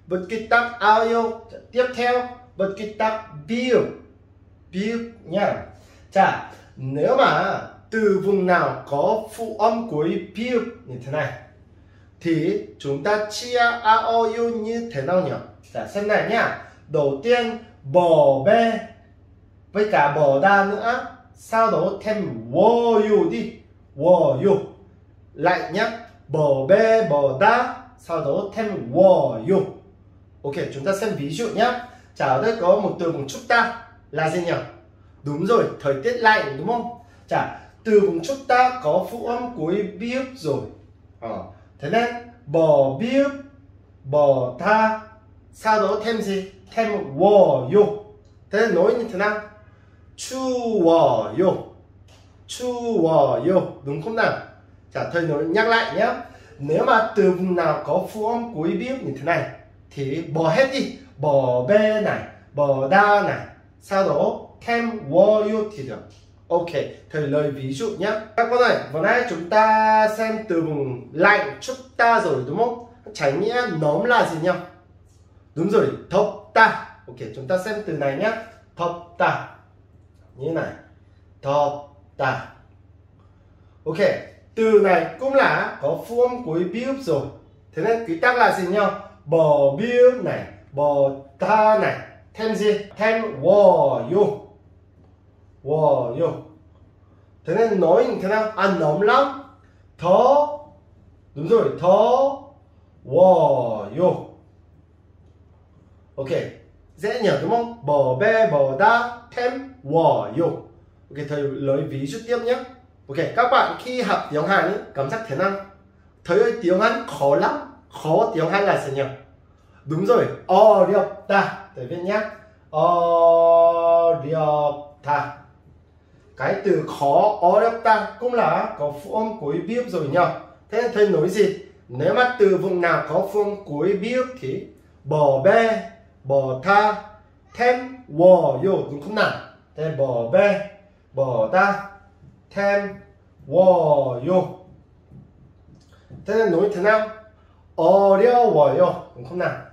vật ký tắc ao yêu. Tiếp theo vật ký tắc build nha. Chà, nếu mà từ vùng nào có phụ âm cuối build như thế này thì chúng ta chia a o u như thế nào nhỉ? Chà, xem này nhá. Đầu tiên bỏ bê với cả bỏ đa nữa, sau đó thêm wo yu đi, wo yu. Lại nhé, bỏ bê bỏ đa, sau đó thêm wo yu. Ok, chúng ta xem ví dụ nhé. Chả ở đây có một từ vùng chúc ta là gì nhỉ? Đúng rồi, thời tiết lạnh đúng không? Chả từ vùng chúc ta có phụ âm cuối build rồi. Thế nên bỏ build, bỏ tha, sau đó thêm gì? Thêm wo yu. Thế nên nói như thế nào? 추워요. 추워요. Đúng không nào? Chả thầy nói nhắc lại nhé. Nếu mà từ vùng nào có phụ âm cuối build như thế này thì bỏ hết đi. Bỏ bê này, bỏ đa này, sau đó thêm wo yu thì được. Ok, thầy lời ví dụ nhé. Các con ơi, vừa nãy chúng ta xem từ vùng lạnh 춥다 rồi đúng không? Trái nghĩa nóm là gì nhỉ? Đúng rồi, 덥다. Ok, chúng ta xem từ này nhé. 덥다. Như này, 덥다. Ok, từ này cũng là có phụ âm cuối build rồi. Thế nên quy tắc là gì nhỉ? Bỏ build này, bỏ ta này, thêm gì? Thêm wo yu. Wo yu. Thế nên nói như thế nào? À, nóng lắm. 더. Đúng rồi, 더 wo yu. Ok, dễ nhớ đúng không? Bỏ bê, bỏ đa, thêm wo yu. Ok, thầy lấy ví dụ tiếp nhé. Ok, các bạn khi học tiếng Hàn ấy, cảm giác thế nào? Thầy ơi, tiếng Hàn khó lắm. Khó tiếng Hàn là gì nhỉ? Đúng rồi, 어렵다. Thầy viết nhé. 어렵다. Cái từ khó, 어렵다 cũng là có phụ âm cuối build rồi nhỉ? Thế nên thầy nói gì? Nếu mà từ vùng nào có phụ âm cuối build thì bỏ bê, bỏ tha, thêm wo yu, đúng không nào? Thế bỏ bê, bỏ ta, thêm wo yu. Thế nên nói thế nào? 어려워요, đúng không nào?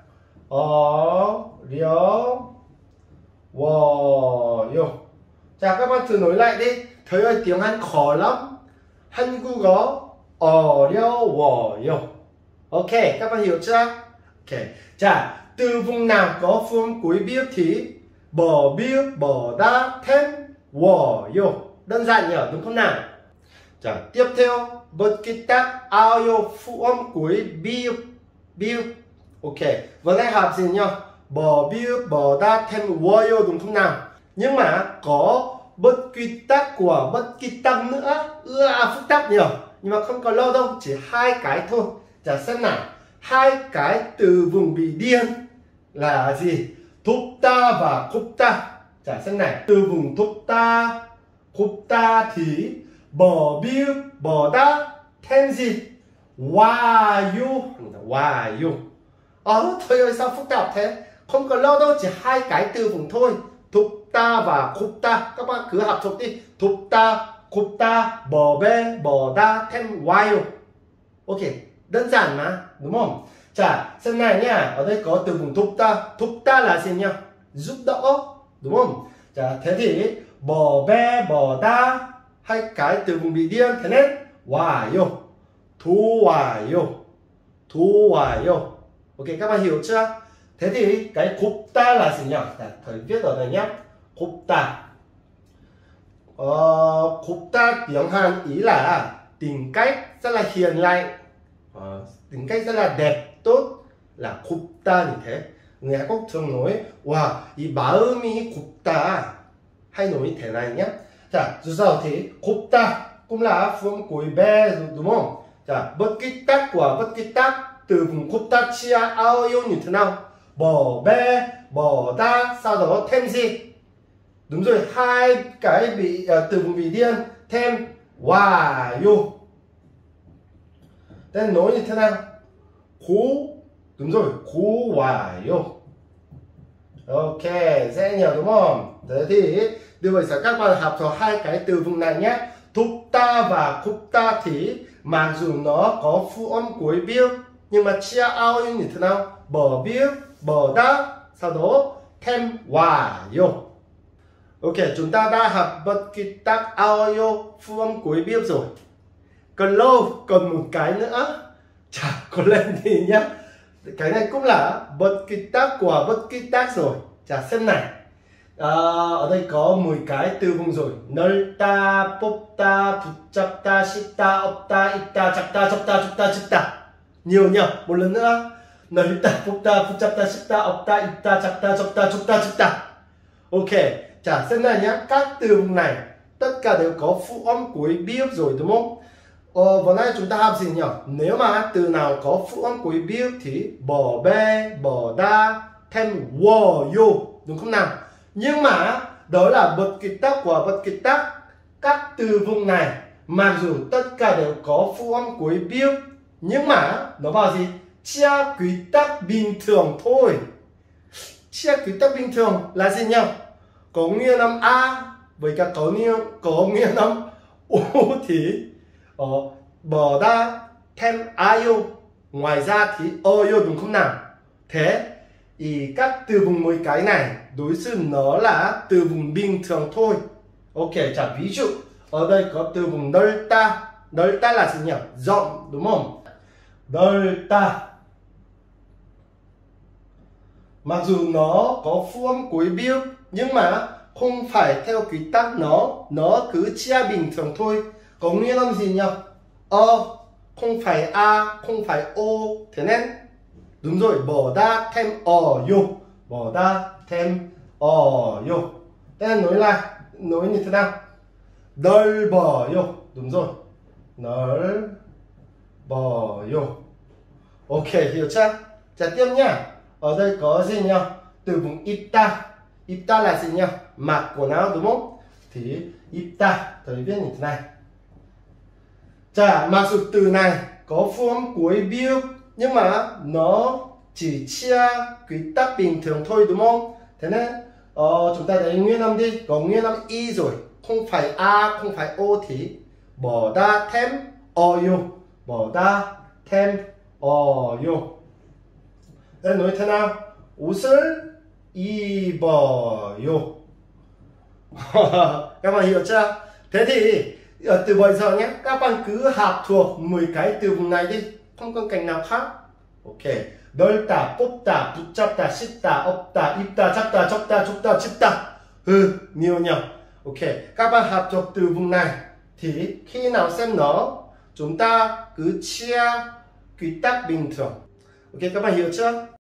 어려워요. 자, các bạn thử nói lại đi. Thầy ơi, tiếng Hàn khó lắm. 한국어 어려워요. Ok, các bạn hiểu chưa? Ok. 자, từ vùng nào có phụ âm cuối build thì bỏ build, bỏ đa, thêm wo yu. Đơn giản nhỉ, đúng không nào? 자, tiếp theo bật ký tắc ao yu phụ âm cuối build. Ok, vừa nãy học gì nhỉ? Bỏ build, bỏ đa, thêm wo yu, đúng không nào? Nhưng mà có bất quy tắc của bất kỳ tắc nữa. Phức tạp nhiều. Nhưng mà không có lâu đâu, chỉ hai cái thôi. Chả xem nào. Hai cái từ vùng bị điên là gì? 덥다 và 곱다. Chả xem này. Từ vùng 덥다, 곱다 thì bỏ build, bỏ đa, thêm gì? 와요. 와요. Thôi ơi, sao phức tạp thế? Không có lâu đâu, chỉ hai cái từ vùng thôi. 덥다 và 곱다. Các bạn cứ học thuộc đi. 덥다, 곱다, bỏ bê, bỏ đa, thêm 와요. Ok, đơn giản mà, đúng không? Chà, xem này nhá. Ở đây có từ vùng 덥다. 덥다 là gì nhỉ? Giúp đỡ, đúng không? Chà, thế thì bỏ bê, bỏ đa, hai cái từ vùng bị điên. Thế nên 와요, 도와요, 도와요. Ok, các bạn hiểu chưa? Thế thì cái 곱다 là gì nhỉ? Thầy viết ở đây nhé. 곱다. 곱다 tiếng Hàn ý là tính cách rất là hiền lành, tính cách rất là đẹp, tốt, là 곱다 như thế. Người Hàn Quốc thường nói wow, 이 마음이 곱다. Hay nói như thế này nhé. Chà, dù sao thì 곱다 cũng là phụ âm cuối be đúng không? Chà, bất kỳ tắc của bất kỳ tắc từ vùng 곱다 chia ao yêu như thế nào? Bỏ bê, bỏ đa, sau đó thêm gì? Đúng rồi, hai cái bị từ vùng bị điên, thêm 와요. Tên nói như thế nào? 고, đúng rồi, 고와요. Ok, dễ nhớ đúng không? Thế thì điều bây giờ các bạn học cho hai cái từ vùng này nhé. 덥다 và 곱다 thì mặc dù nó có phụ âm cuối build Nhưng mà chia ao như thế nào? Bỏ biết, bỏ đá, sau đó thêm 와요. Ok, chúng ta đã học bất kỳ tác ao phụ âm cuối biết rồi. Còn lâu, còn một cái nữa. Chả có lên thì nhá. Cái này cũng là bất kỳ tác của bất kỳ tác rồi. Chả xem này. Ở đây có 10 cái từ vùng rồi. 넓다, 뽑다, 붙잡다, 씹다, 엎다, 입다, 잡다, 접다, 줍다, 짚다. Nhiều nhỉ? Một lần nữa. 넓다, 뽑다, 붙잡다, 씹다, 엎다, 입다, 잡다, 접다, 줍다, 짚다. Ok. Chả xem này nhá. Các từ vùng này tất cả đều có phụ âm cuối biết rồi đúng không? Vừa nãy chúng ta học gì nhỉ? Nếu mà từ nào có phụ âm cuối biết thì bỏ bê, bỏ đa, thêm 와요, đúng không nào? Nhưng mà đó là bất kỳ tác của bất kỳ tác. Các từ vùng này mặc dù tất cả đều có phụ âm cuối biết, nhưng mà nó bảo gì? Chia quy tắc bình thường thôi. Chia quy tắc bình thường là gì nhỉ? Có nghĩa âm A với cả có nghĩa âm O thì bỏ ra thêm ayo, ngoài ra thì oyo, đúng không nào? Thế thì các từ vùng 10 cái này đối xử nó là từ vùng bình thường thôi. Ok, trả ví dụ ở đây có từ vùng 넓다. 넓다 là gì nhỉ? Rộng, đúng không? 넓다. Mặc dù nó có phụ âm cuối biết nhưng mà không phải theo quy tắc nó cứ chia bình thường thôi. Có nghĩa là gì nhỉ? Không phải A, không phải O. Thế nên đúng rồi, bỏ ra thêm yo, bỏ ra thêm yo. Thế nên nói như thế nào? 넓어요. Đúng rồi, 넓어요. Ok, hiểu chưa? Trả tiếp nhá. Ở đây có gì nhỉ? Từ vùng 입다. 입다 là gì nhỉ? Mặc quần áo, đúng không? Thì 입다 thầy viết như thế này. Chà, mặc dù từ này có phụ âm cuối biết nhưng mà nó chỉ chia quy tắc bình thường thôi, đúng không? Thế nên chúng ta thấy nguyên âm đi, có nguyên âm y rồi, không phải A, không phải O thì bỏ ra thêm oyo, bỏ ra thêm oyo. Đây nói thế nào? 옷을 입어요. Các bạn hiểu chưa? Thế thì từ bây giờ nhé, các bạn cứ học thuộc 10 cái từ vùng này đi, không có cách nào khác. Ok, 넓다, 뽑다, 붙잡다, 씹다, 엎다, 입다, 잡다, 접다, 줍다, 짚다. Nhiều nhỉ? Ok, các bạn học thuộc từ vùng này thì khi nào xem nó, chúng ta cứ chia quy tắc bình thường. Ok, các bạn hiểu chưa?